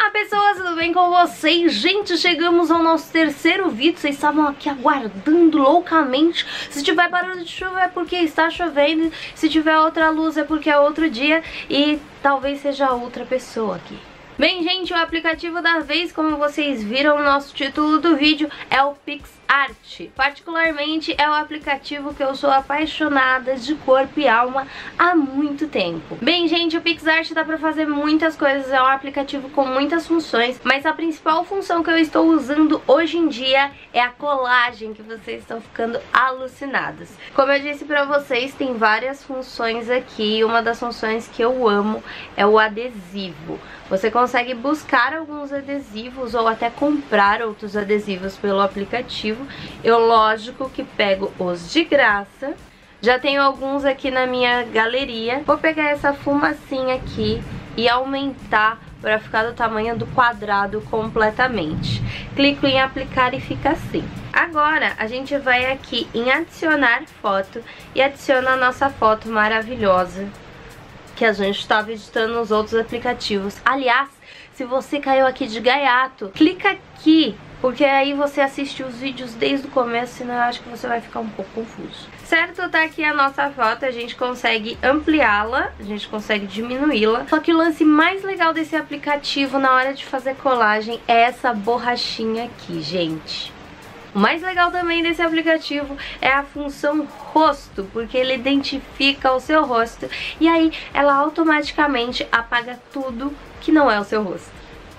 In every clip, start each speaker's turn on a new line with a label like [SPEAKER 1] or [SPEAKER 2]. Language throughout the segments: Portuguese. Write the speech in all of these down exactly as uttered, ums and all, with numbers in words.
[SPEAKER 1] Olá pessoas, tudo bem com vocês? Gente, chegamos ao nosso terceiro vídeo. Vocês estavam aqui aguardando loucamente. Se tiver barulho de chuva é porque está chovendo. Se tiver outra luz é porque é outro dia. E talvez seja outra pessoa aqui. Bem, gente, o aplicativo da vez, como vocês viram no nosso título do vídeo, é o PixArt. Particularmente é o aplicativo que eu sou apaixonada de corpo e alma há muito tempo. Bem, gente, o PixArt dá pra fazer muitas coisas, é um aplicativo com muitas funções, mas a principal função que eu estou usando hoje em dia é a colagem, que vocês estão ficando alucinados. Como eu disse pra vocês, tem várias funções aqui, e uma das funções que eu amo é o adesivo. Você consegue buscar alguns adesivos ou até comprar outros adesivos pelo aplicativo. Eu, lógico, que pego os de graça. Já tenho alguns aqui na minha galeria. Vou pegar essa fumacinha aqui e aumentar para ficar do tamanho do quadrado completamente. Clico em aplicar e fica assim. Agora a gente vai aqui em adicionar foto e adiciona a nossa foto maravilhosa que a gente estava editando nos outros aplicativos. Aliás, se você caiu aqui de gaiato, clica aqui, porque aí você assiste os vídeos desde o começo, senão eu acho que você vai ficar um pouco confuso. Certo, tá aqui a nossa foto, a gente consegue ampliá-la, a gente consegue diminuí-la. Só que o lance mais legal desse aplicativo na hora de fazer colagem é essa borrachinha aqui, gente. O mais legal também desse aplicativo é a função rosto, porque ele identifica o seu rosto e aí ela automaticamente apaga tudo que não é o seu rosto,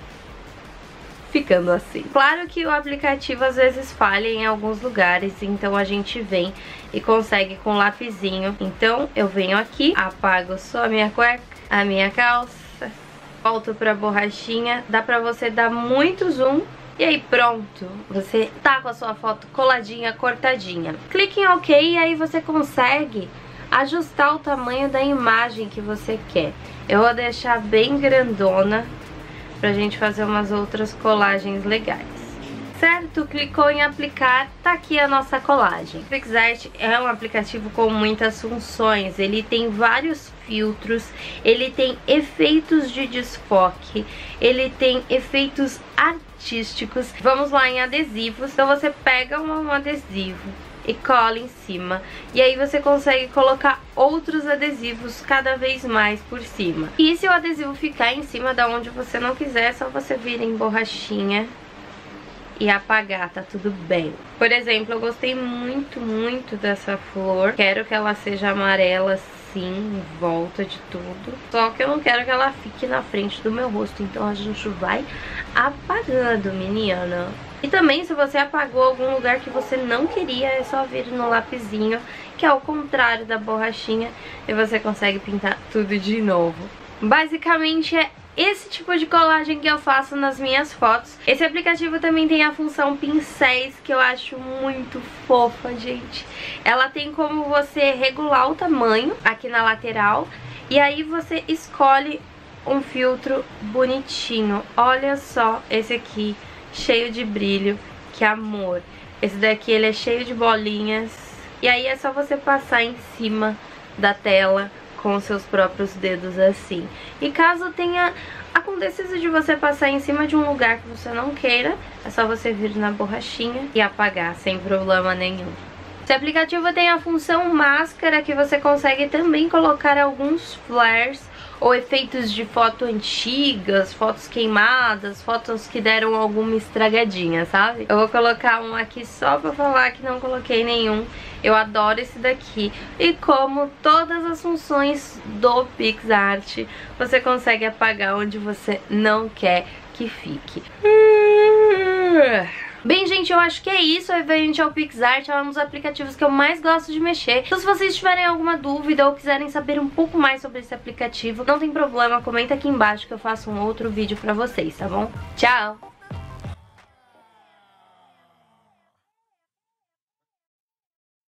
[SPEAKER 1] ficando assim. Claro que o aplicativo às vezes falha em alguns lugares, então a gente vem e consegue com um lapisinho. Então eu venho aqui, apago só a minha cueca, a minha calça, volto pra borrachinha, dá pra você dar muito zoom. E aí pronto, você tá com a sua foto coladinha, cortadinha. Clique em OK e aí você consegue ajustar o tamanho da imagem que você quer. Eu vou deixar bem grandona pra gente fazer umas outras colagens legais. Certo? Clicou em aplicar, tá aqui a nossa colagem. O PixArt é um aplicativo com muitas funções, ele tem vários filtros, ele tem efeitos de desfoque, ele tem efeitos artísticos. Vamos lá em adesivos, então você pega um adesivo e cola em cima, e aí você consegue colocar outros adesivos cada vez mais por cima. E se o adesivo ficar em cima da onde você não quiser, é só você vir em borrachinha e apagar, tá tudo bem. Por exemplo, eu gostei muito, muito dessa flor. Quero que ela seja amarela assim, em volta de tudo. Só que eu não quero que ela fique na frente do meu rosto, então a gente vai apagando, menina. E também, se você apagou algum lugar que você não queria, é só vir no lapisinho, que é o contrário da borrachinha, e você consegue pintar tudo de novo. Basicamente é esse tipo de colagem que eu faço nas minhas fotos. Esse aplicativo também tem a função pincéis, que eu acho muito fofa, gente. Ela tem como você regular o tamanho aqui na lateral, e aí você escolhe um filtro bonitinho. Olha só esse aqui, cheio de brilho, que amor. Esse daqui ele é cheio de bolinhas, e aí é só você passar em cima da tela com os seus próprios dedos assim. E caso tenha acontecido de você passar em cima de um lugar que você não queira, é só você vir na borrachinha e apagar sem problema nenhum. Esse aplicativo tem a função máscara, que você consegue também colocar alguns flares ou efeitos de foto antigas, fotos queimadas, fotos que deram alguma estragadinha, sabe? Eu vou colocar um aqui só pra falar que não coloquei nenhum. Eu adoro esse daqui. E como todas as funções do PixArt, você consegue apagar onde você não quer que fique. Bem, gente, eu acho que é isso. Referente ao PixArt, é um dos aplicativos que eu mais gosto de mexer. Então, se vocês tiverem alguma dúvida ou quiserem saber um pouco mais sobre esse aplicativo, não tem problema, comenta aqui embaixo que eu faço um outro vídeo pra vocês, tá bom? Tchau!